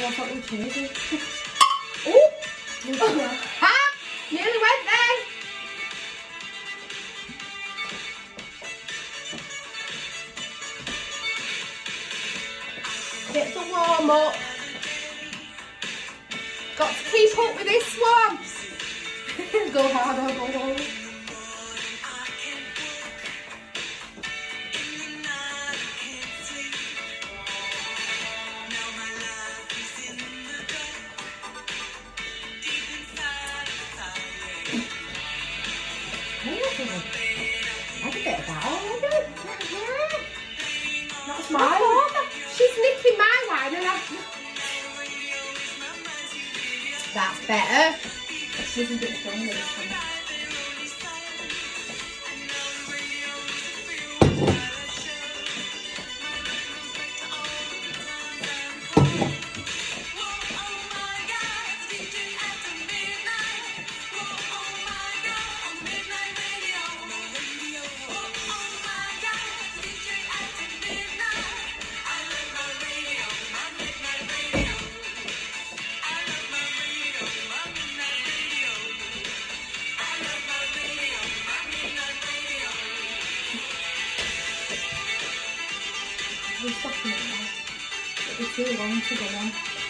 I thought we were changing. Oh! Ah! Nearly went there! Get the warm up. Got to keep up with this one. Go harder, go harder. I did it about. That's mine. She's nicking my wine and I... That's better. She's a bit stronger this time. We're stopping it now. It'll be too long to go on.